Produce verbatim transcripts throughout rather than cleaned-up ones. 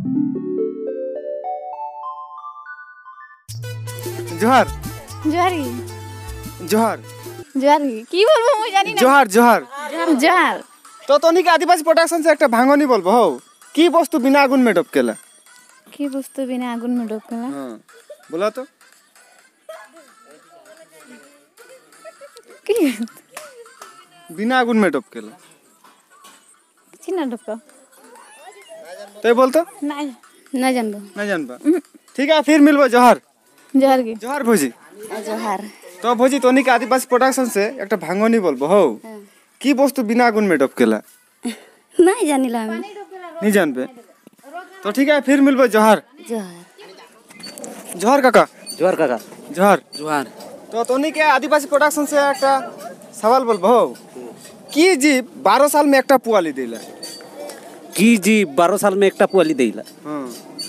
জোহার জোহার জোহার জোহার কি বলবো মই জানি না। জোহার জোহার জোহার তো তনিকে আদিবাসী প্রোডাকশন से একটা ভাঙনি বলবো হও কি বস্তু বিনা আগুন में डबकेला কি বস্তু বিনা আগুন में डबकेला हां बोला तो কি बिना आगुन में डबकेला চিনা डबका तो बोल तो না না জানবো ना जानबा ठीक है फिर मिलबो जोहार জোহার কি जोहार भौजी জোহার तो भौजी तनिके आदिवासी प्रोडक्शन से একটা ভাঙনি বলবো হও কি বস্তু বিনা আগুন में डबकेला नहीं जानिला हम नहीं जानबे तो ठीक है फिर मिलबो जोहार জোহার जोहार काका जोहार काका जोहार जोहार तो तनिके आदिवासी प्रोडक्शन से একটা सवाल बोलबो হও কি জীব बारह साल में একটা পুয়ালি দেইলা की जी बारह साल में एक पुआली देला हां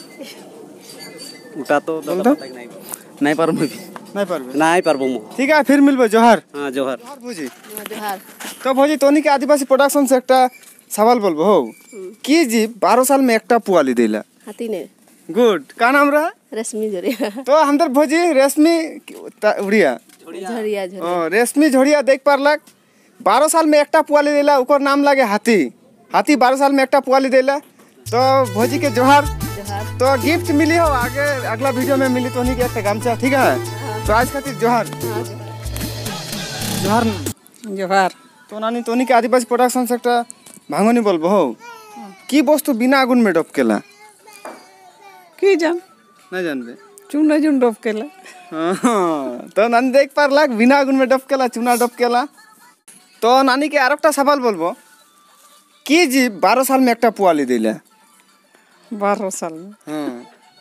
उटा तो बोलतो? नहीं नहीं पारो मैं भी नहीं पारबे नहीं पारबो मु ठीक है फिर मिलबो जोहार हां जोहार जोहार भौजी জোহার तो भौजी तनिके आदिवासी प्रोडक्शन से একটা सवाल बोलबो हो की जीव बारह साल में একটা पुआली देला हाथी ने गुड का नाम रहा रश्मि झरिया तो हमदर भौजी रेशमी ता- उड़िया झरिया झरिया ओ रेशमी झोड़िया देख पारलक बारह साल में একটা पुआली देला ओकर नाम लागे हाथी हाथी बारह साल में একটা पुआली देला तो भौजी के जोहार जोहार तो गिफ्ट मिली हो आगे अगला वीडियो में मिली तो नहीं के একটা गामछा ठीक है तो आज खातिर जोहार जोहार जोहार तो नानी तोनी के आदिवासी प्रोडक्शन से একটা ভাঙনি বলবো হও কি বস্তু বিনা আগুন में डबकेला की जान नहीं जानबे चूना चून डबकेला हाँ, तो नानी देख पारलक बिना आगुन में डबकेला चूना डबकेला तो नानी के आरेकटा सवाल बोलबो की जीव बारह साल में একটা পুয়ালি দিলা बारह साल में हाँ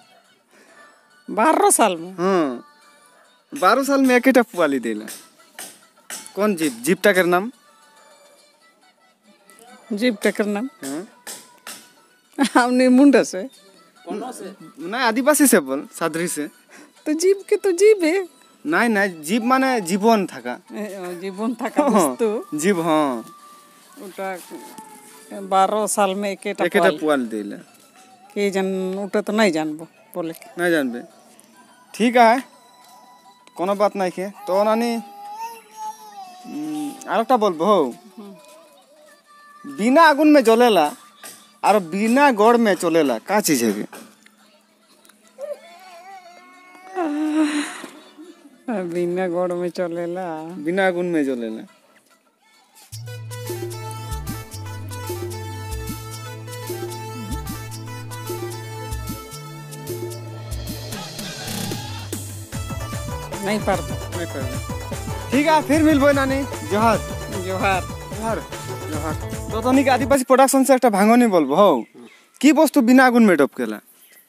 बारह साल में हाँ बारह साल में একটা পুয়ালি দিলা कौन जीव जीवटा के नाम जीप टेकर नाम हाँ हमने मुंडा से ना आदिवासी से बोल सादरी से तो जीप के तो जीप है नहीं नहीं जीव माने जीवन थाका जीवन था का वस्तु जीव हाँ उटा बारह साल में एक একটা পুয়ালি দিলা के जान उटा तो नहीं जानबो बोले के नहीं जानबे ठीक है कोनो बात नहीं के तो नानी आरेकटा बोलबो हो बिना आगुन में जलेला और बिना गड़ में चलेला का चीज है बिना गोड़ में चलेला बिना आगुन में जलेला नहीं पारता नहीं पता। ठीक है फिर मिलबो नानी जोहार जोहार जोहार जोहार तो तनी के आदिवासी प्रोडक्शन से একটা ভাঙনি বলবো হও কি বস্তু বিনা আগুন में डबकेला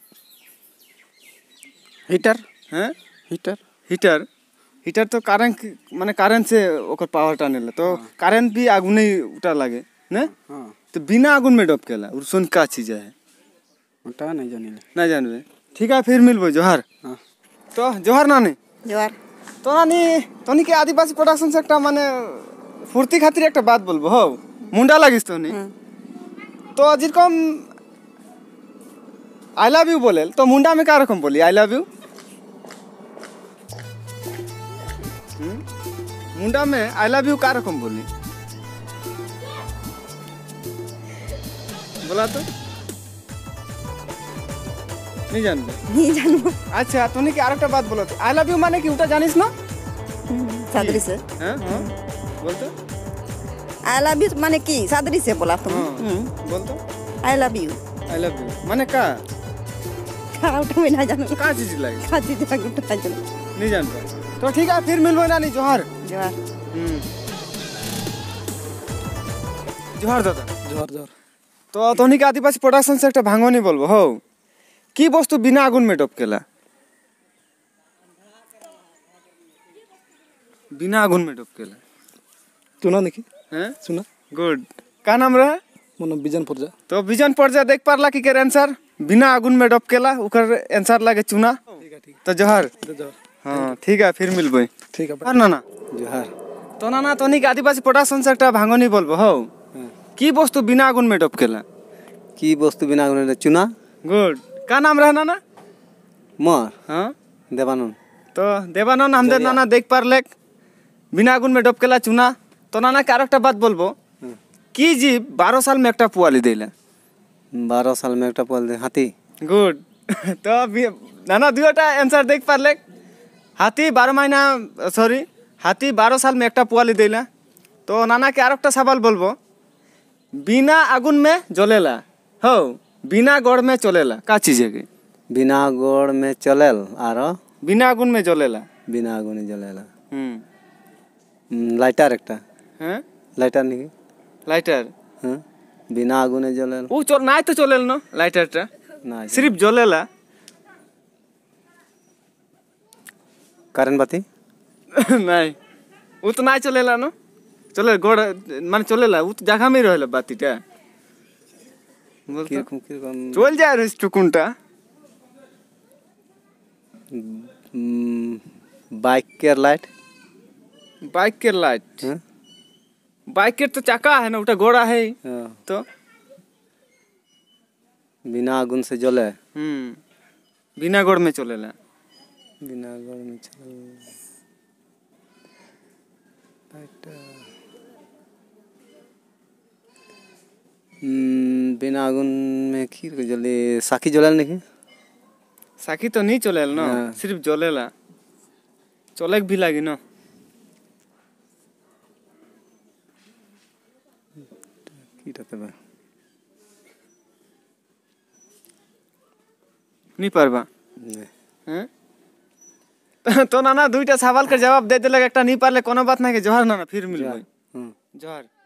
हीटर हैं हीटर हीटर हीटर तो करंट माने करंट से ओकर पावर टानेला तो करंट भी आगुन ही उठा लागे ने हां तो बिना आगुन में डबकेला और सुन का चीज है उटा नहीं जानिले नहीं जानबे ठीक है फिर मिलबो जोहार हां तो जोहार नानी जोहार तो नानी तनी के आदिवासी प्रोडक्शन से একটা মানে ফুর্তি খাতির একটা বাত বলবো হও মুন্ডা লাগিস তো নি তো যেরকম आई लव यू बोले तो मुंडा में क्या रकम बोली आई लव यू मुंडा में आई लव यू क्या रकम बोली बोला तो नहीं जानबे नहीं जानबो अच्छा तूने की आरेकटा बात बोलो आई लव यू माने कि उटा जानिस ना सादरी से हैं हां बोल तो आई लव यू माने की सादरी से बोला तुम हां बोल तो I love you I love you माने का का उठा में ना जानो का चीज लगे का चीज का उठा जानो नहीं जानता तो ठीक है फिर मिलबो ना नहीं जोहार जोहार जोहार दादा जोहार जोहार तो तोनी के आदिवासी प्रोडक्शन से একটা ভাঙনি বলবো হও কি বস্তু বিনা আগুন में डबकेला बिना आगुन में डबकेला सुना नहीं हैं सुना गुड का नाम रहा मन बिजन पुरजा तो विजन पर्जा देख पारला कि के आंसर बिना आगुन में डबकेला उकर आंसर लागे चुना ठीक है ठीक तो जोहार जोहार हां ठीक है फिर मिलबो ठीक है আর না না जोहार तो ना ना तोनी के आदिवासी प्रोडक्शन से একটা ভাঙনি বলবো হও কি বস্তু বিনা আগুন में डबकेला की वस्तु बिना आगुन चुना गुड का नाम रहा नाना मोर हाँ देवानंद तो देवानंद हमদের नाना देख पारले बिना आগুন में डबकेला चुना तो नाना के आरेकटा बात बोलबो की जीव बारह साल में एकटा पुआली देला बारह साल में एक पोल दे हाथी गुड तो बि- नाना दुटा आंसर देख पारले हाथी बारह महीना सॉरी हाथी बारह साल में एकटा पुआली देला तो नाना के आरेकटा सवाल बोलबो बिना आগুন में जलेला हो बिना गड़ में चलेला का चीज है के बिना गोड़ में चलेल आरो बिना आগুন में जलेला बिना आगुने जलेला हम्म लाइटर एकटा हैं लाइटर नहीं लाइटर हाँ बिना आगुने जलेल ও চল নাই তো চলেল না লাইটারটা না সিরিফ জ্বলেলা কারেন্ট বাতি নাই ও তো নাই চলেলা না চলে গোড় মানে চলেলা ও তো জায়গা में रहला বাতিটা বলতো কিরকম কিরকম চল যায় রে টুকুনটা বাইকের লাইট বাইকের লাইট হ্যাঁ বাইকের তো চাকা है ना ওটা ঘোড়া है हाँ, तो बिना आगुन से जले हम्म बिना गोड़ में चलेला बिना गोड़ में चले लाइटर हम्म, बिना आगुन में की जले साकी जलेल नहीं साकी तो नहीं चलेल ना हाँ। सिर्फ जलेला चलेक भी लागी ना কিটাতে বা नहीं पारबा नहीं हैं तो नाना दुईटा सवाल के जवाब दे दिलक एकटा नहीं पारले कोनो बात नहीं के जोहर नाना फिर मिलबो हाँ जोहर